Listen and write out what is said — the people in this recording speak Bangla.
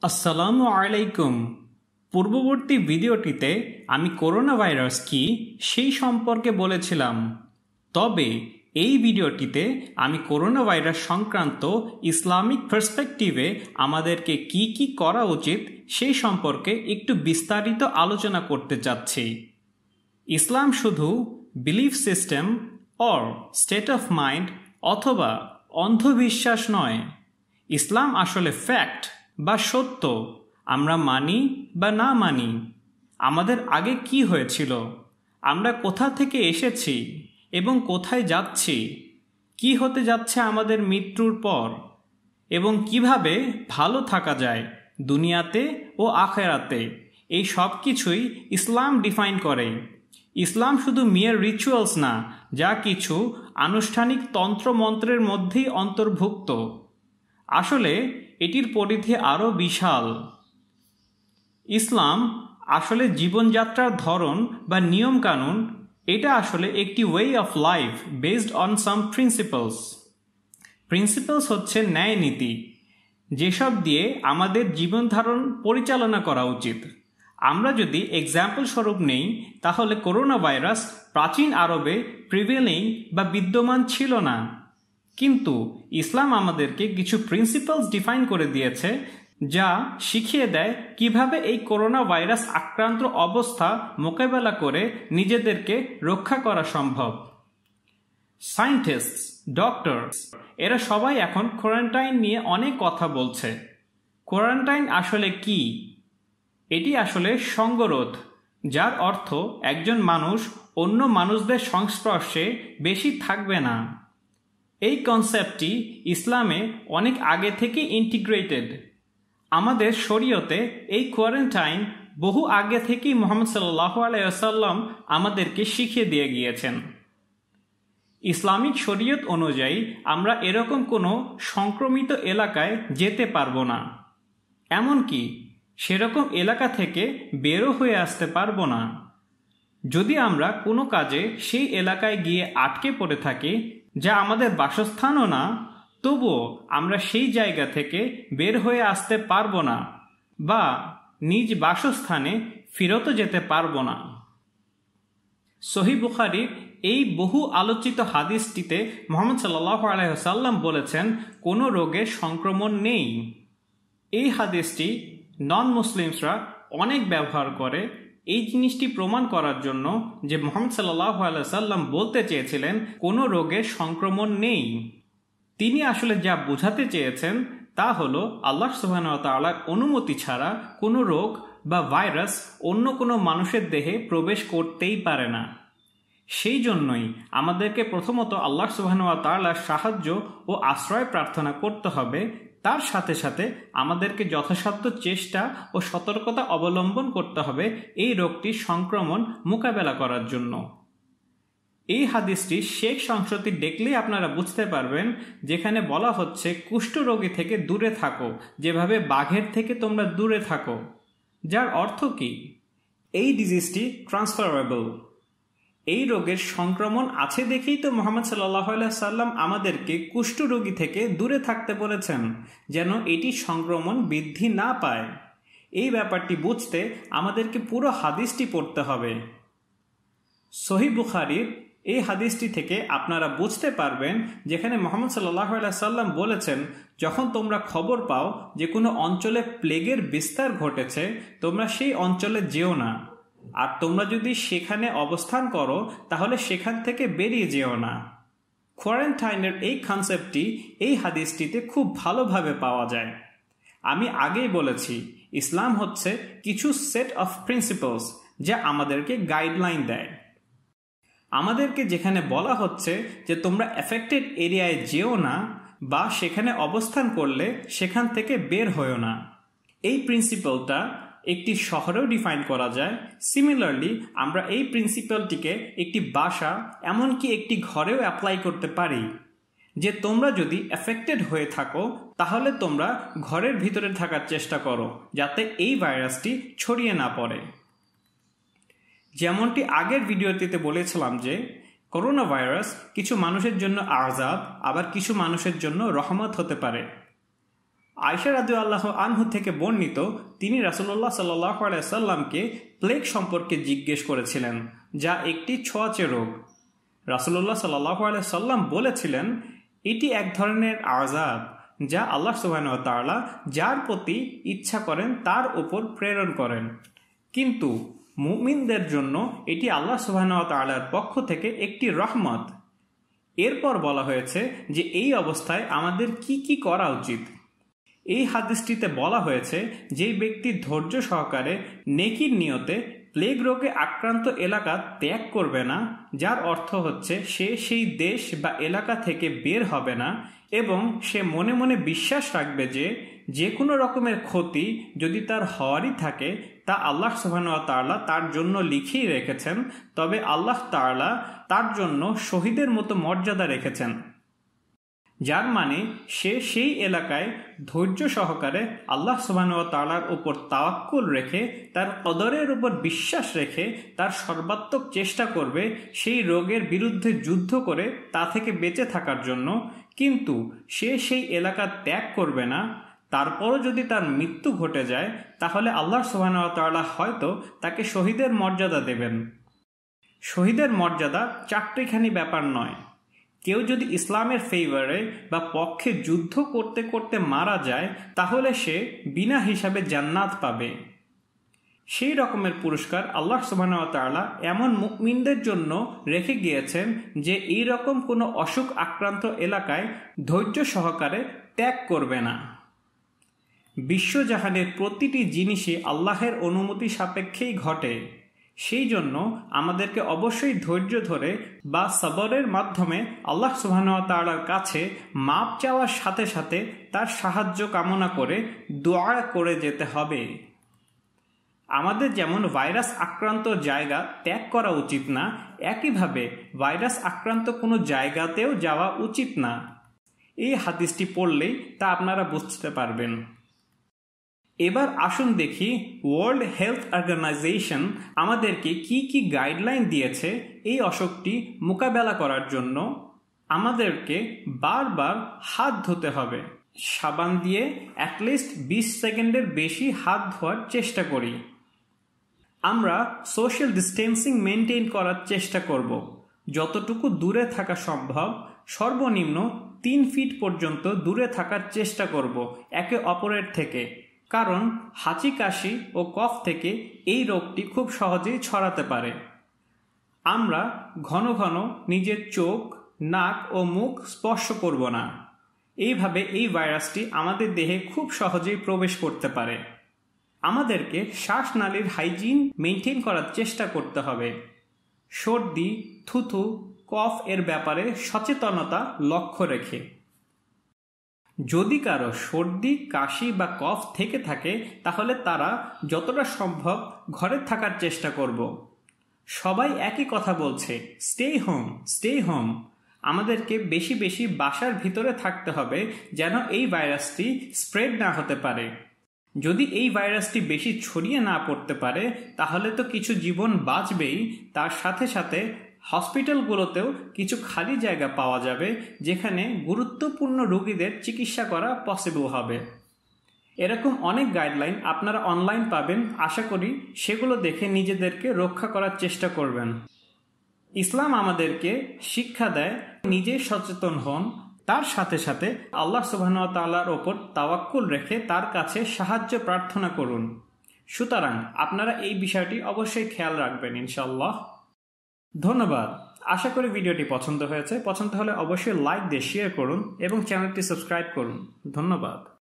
আসসালামু আলাইকুম। পূর্ববর্তী ভিডিওটিতে আমি করোনা ভাইরাস কি সেই সম্পর্কে বলেছিলাম, তবে এই ভিডিওটিতে আমি করোনা ভাইরাস সংক্রান্ত ইসলামিক পার্সপেক্টিভে আমাদেরকে কি কি করা উচিত সেই সম্পর্কে একটু বিস্তারিত আলোচনা করতে যাচ্ছি। ইসলাম শুধু belief system or state of mind অথবা অন্ধবিশ্বাস নয়। ইসলাম আসলে ফ্যাক্ট বা সত্য, আমরা মানি বা না মানি। আমাদের আগে কি হয়েছিল, আমরা কোথা থেকে এসেছি এবং কোথায় যাচ্ছি, কি হতে যাচ্ছে আমাদের মৃত্যুর পর, এবং কিভাবে ভালো থাকা যায় দুনিয়াতে ও আখেরাতে, এই সব কিছুই ইসলাম ডিফাইন করে। ইসলাম শুধু মিয়ার রিচুয়ালস না, যা কিছু আনুষ্ঠানিক তন্ত্রমন্ত্রের মধ্যেই অন্তর্ভুক্ত। আসলে এটির পরিধি আরও বিশাল। ইসলাম আসলে জীবনযাত্রার ধরন বা নিয়মকানুন, এটা আসলে একটি way of life based on some principles হচ্ছে ন্যায় নীতি, যেসব দিয়ে আমাদের জীবন ধারণ পরিচালনা করা উচিত। আমরা যদি এক্সাম্পল স্বরূপ নেই, তাহলে করোনা ভাইরাস প্রাচীন আরবে প্রিভেলিং বা বিদ্যমান ছিল না, কিন্তু ইসলাম আমাদেরকে কিছু প্রিন্সিপালস ডিফাইন করে দিয়েছে, যা শিখিয়ে দেয় কিভাবে এই করোনা ভাইরাস আক্রান্ত অবস্থা মোকাবেলা করে নিজেদেরকে রক্ষা করা সম্ভব। সায়েন্টিস্ট, ডক্টরস, এরা সবাই এখন কোয়ারেন্টাইন নিয়ে অনেক কথা বলছে। কোয়ারেন্টাইন আসলে কি? এটি আসলে সঙ্গরোধ, যার অর্থ একজন মানুষ অন্য মানুষদের সংস্পর্শে বেশি থাকবে না। এই কনসেপ্টটি ইসলামে অনেক আগে থেকে ইন্টিগ্রেটেড। আমাদের শরীয়তে এই কোয়ারেন্টাইন বহু আগে থেকেই মুহাম্মদ সাল্লাল্লাহু আলাইহি ওয়াসাল্লাম আমাদেরকে শিখিয়ে দিয়ে গিয়েছেন। ইসলামিক শরীয়ত অনুযায়ী আমরা এরকম কোনো সংক্রমিত এলাকায় যেতে পারবো না, এমনকি সেরকম এলাকা থেকে বেরো হয়ে আসতে পারবো না। যদি আমরা কোনো কাজে সেই এলাকায় গিয়ে আটকে পড়ে থাকি, যা আমাদের বাসস্থানও না, তবুও আমরা সেই জায়গা থেকে বের হয়ে আসতে পারবো না বা নিজ বাসস্থানে ফিরত যেতে পারবো না। সহিহ বুখারীর এই বহু আলোচিত হাদিসটিতে মুহাম্মদ সাল্লাল্লাহু আলাইহি ওয়াসাল্লাম বলেছেন, কোনো রোগের সংক্রমণ নেই। এই হাদিসটি নন মুসলিমসরা অনেক ব্যবহার করে এই জিনিসটি প্রমাণ করার জন্য যে মুহাম্মদ সাল্লাল্লাহু আলাইহি ওয়াসাল্লাম বলতে চেয়েছিলেন কোনো রোগের সংক্রমণ নেই। তিনি আসলে যা বোঝাতে চেয়েছেন তা হলো আল্লাহ সুবহানাহু ওয়া তাআলার অনুমতি ছাড়া কোনো রোগ বা ভাইরাস অন্য কোনো মানুষের দেহে প্রবেশ করতেই পারে না। সেই জন্যই আমাদেরকে প্রথমত আল্লাহ সুবহানাহু ওয়া তাআলার সাহায্য ও আশ্রয় প্রার্থনা করতে হবে। তার সাথে সাথে আমাদেরকে যথাসাধ্য চেষ্টা ও সতর্কতা অবলম্বন করতে হবে এই রোগটির সংক্রমণ মোকাবেলা করার জন্য। এই হাদিসটির শেষ অংশটি দেখলেই আপনারা বুঝতে পারবেন, যেখানে বলা হচ্ছে কুষ্ঠরোগী থেকে দূরে থাকো, যেভাবে বাঘের থেকে তোমরা দূরে থাকো। যার অর্থ কি? এই ডিজিজটি ট্রান্সফারেবল। এই রোগের সংক্রমণ আছে দেখেই তো মুহাম্মদ সাল্লাল্লাহু আলাইহি সাল্লাম আমাদেরকে কুষ্ঠরোগী থেকে দূরে থাকতে বলেছেন, যেন এটি সংক্রমণ বৃদ্ধি না পায়। এই ব্যাপারটি বুঝতে আমাদেরকে পুরো হাদিসটি পড়তে হবে। সহিহ বুখারীর এই হাদিসটি থেকে আপনারা বুঝতে পারবেন, যেখানে মুহাম্মদ সাল্লাল্লাহু আলাইহি সাল্লাম বলেছেন, যখন তোমরা খবর পাও যে কোনো অঞ্চলে প্লেগের বিস্তার ঘটেছে, তোমরা সেই অঞ্চলে যেও না। আর তোমরা যদি সেখানে অবস্থান করো, তাহলে সেখান থেকে বেরিয়ে যেও না। কোয়ারেন্টাইনের এই কনসেপ্টটি এই হাদিসটিতে খুব ভালোভাবে পাওয়া যায়। আমি আগেই বলেছি, ইসলাম হচ্ছে কিছু সেট অফ প্রিন্সিপালস যা আমাদেরকে গাইডলাইন দেয়। আমাদেরকে যেখানে বলা হচ্ছে যে তোমরা এফেক্টেড এরিয়ায় যেও না বা সেখানে অবস্থান করলে সেখান থেকে বের হয়েও না, এই প্রিন্সিপালটা একটি শহরেও ডিফাইন করা যায়। সিমিলারলি আমরা এই প্রিন্সিপালটিকে একটি বাসা, এমনকি একটি ঘরেও অ্যাপ্লাই করতে পারি, যে তোমরা যদি এফেক্টেড হয়ে থাকো, তাহলে তোমরা ঘরের ভিতরে থাকার চেষ্টা করো, যাতে এই ভাইরাসটি ছড়িয়ে না পড়ে। যেমনটি আগের ভিডিওটিতে বলেছিলাম যে করোনা ভাইরাস কিছু মানুষের জন্য আযাব, আবার কিছু মানুষের জন্য রহমত হতে পারে। আয়েশা রাদিয়াল্লাহু আনহু থেকে বর্ণিত, তিনি রাসূলুল্লাহ সাল্লাল্লাহু আলাইহি সাল্লামকে প্লেগ সম্পর্কে জিজ্ঞেস করেছিলেন, যা একটি ছোঁয়াচে রোগ। রাসূলুল্লাহ সাল্লাল্লাহু আলাইহি সাল্লাম বলেছিলেন, এটি এক ধরনের আযাব যা আল্লাহ সুবহানাহু ওয়া তাআলা যার প্রতি ইচ্ছা করেন তার উপর প্রেরণ করেন, কিন্তু মুমিনদের জন্য এটি আল্লাহ সুবহানাহু ওয়া তাআলার পক্ষ থেকে একটি রহমত। এরপর বলা হয়েছে যে এই অবস্থায় আমাদের কি কি করা উচিত। এই হাদিসটিতে বলা হয়েছে, যে ব্যক্তি ধৈর্য সহকারে নেকির নিয়তে প্লেগ রোগে আক্রান্ত এলাকা ত্যাগ করবে না, যার অর্থ হচ্ছে সে সেই দেশ বা এলাকা থেকে বের হবে না, এবং সে মনে মনে বিশ্বাস রাখবে যে কোনো রকমের ক্ষতি যদি তার হওয়ারই থাকে তা আল্লাহ সুবহানাহু ওয়া তাআলা তার জন্য লিখেই রেখেছেন, তবে আল্লাহ তাআলা তার জন্য শহীদের মতো মর্যাদা রেখেছেন। যার মানে সে সেই এলাকায় ধৈর্য সহকারে আল্লাহ সুবহানাহু ওয়া তাআলার উপর তাওয়াক্কুল রেখে, তার কদরের উপর বিশ্বাস রেখে তার সর্বাত্মক চেষ্টা করবে সেই রোগের বিরুদ্ধে যুদ্ধ করে তা থেকে বেঁচে থাকার জন্য। কিন্তু সে সেই এলাকা ত্যাগ করবে না। তারপরও যদি তার মৃত্যু ঘটে যায়, তাহলে আল্লাহ সুবহানাহু ওয়া তাআলা হয়তো তাকে শহীদের মর্যাদা দেবেন। শহীদের মর্যাদা চারটিখানি ব্যাপার নয়। কেউ যদি ইসলামের ফেভারে বা পক্ষে যুদ্ধ করতে করতে মারা যায়, তাহলে সে বিনা হিসাবে জান্নাত পাবে। সেই রকমের পুরস্কার আল্লাহ সুবহানাহু ওয়া তাআলা এমন মুমিনদের জন্য রেখে গিয়েছেন যে এই রকম কোনো অসুখ আক্রান্ত এলাকায় ধৈর্য সহকারে ত্যাগ করবে না। বিশ্বজাহানের প্রতিটি জিনিসই আল্লাহের অনুমতি সাপেক্ষেই ঘটে। সেই জন্য আমাদেরকে অবশ্যই ধৈর্য ধরে বা সবরের মাধ্যমে আল্লাহ সুবহানাহু ওয়া তাআলার কাছে মাপ চাওয়ার সাথে সাথে তার সাহায্য কামনা করে দোয়া করে যেতে হবে। আমাদের যেমন ভাইরাস আক্রান্ত জায়গা ত্যাগ করা উচিত না, একইভাবে ভাইরাস আক্রান্ত কোনো জায়গাতেও যাওয়া উচিত না। এই হাদিসটি পড়লেই তা আপনারা বুঝতে পারবেন। এবার আসুন দেখি ওয়ার্ল্ড হেলথ অর্গানাইজেশন আমাদেরকে কি কি গাইডলাইন দিয়েছে এই অসুখটি মোকাবেলা করার জন্য। আমাদেরকে বারবার হাত ধুতে হবে। সাবান দিয়ে অ্যাটলিস্ট 20 সেকেন্ডের বেশি হাত ধোয়ার চেষ্টা করি। আমরা সোশ্যাল ডিস্টেন্সিং মেনটেন করার চেষ্টা করব। যতটুকু দূরে থাকা সম্ভব সর্বনিম্ন 3 ফিট পর্যন্ত দূরে থাকার চেষ্টা করব একে অপরের থেকে, কারণ হাঁচি কাশি ও কফ থেকে এই রোগটি খুব সহজেই ছড়াতে পারে। আমরা ঘন ঘন নিজের চোখ, নাক ও মুখ স্পর্শ করব না। এইভাবে এই ভাইরাসটি আমাদের দেহে খুব সহজেই প্রবেশ করতে পারে। আমাদেরকে শ্বাসনালীর হাইজিন মেনটেন করার চেষ্টা করতে হবে। সর্দি, থুথু, কফ এর ব্যাপারে সচেতনতা লক্ষ্য রেখে। যদি কারো সর্দি, কাশি বা কফ থেকে থাকে, তাহলে তারা যতটা সম্ভব ঘরে থাকার চেষ্টা করব। সবাই একই কথা বলছে, স্টে হোম, স্টে হোম। আমাদেরকে বেশি বেশি বাসার ভিতরে থাকতে হবে যেন এই ভাইরাসটি স্প্রেড না হতে পারে। যদি এই ভাইরাসটি বেশি ছড়িয়ে না পড়তে পারে, তাহলে তো কিছু জীবন বাঁচবেই, তার সাথে সাথে হসপিটালগুলোতেও কিছু খালি জায়গা পাওয়া যাবে যেখানে গুরুত্বপূর্ণ রোগীদের চিকিৎসা করা পসিবল হবে। এরকম অনেক গাইডলাইন আপনারা অনলাইন পাবেন। আশা করি সেগুলো দেখে নিজেদেরকে রক্ষা করার চেষ্টা করবেন। ইসলাম আমাদেরকে শিক্ষা দেয় নিজে সচেতন হন, তার সাথে সাথে আল্লাহ সুবহানাহু ওয়া তাআলার ওপর তাওয়াক্কুল রেখে তার কাছে সাহায্য প্রার্থনা করুন। সুতরাং আপনারা এই বিষয়টি অবশ্যই খেয়াল রাখবেন ইনশাআল্লাহ। ধন্যবাদ। আশা করি ভিডিওটি পছন্দ হয়েছে। পছন্দ হলে অবশ্যই লাইক দিয়ে শেয়ার করুন এবং চ্যানেলটি সাবস্ক্রাইব করুন। ধন্যবাদ।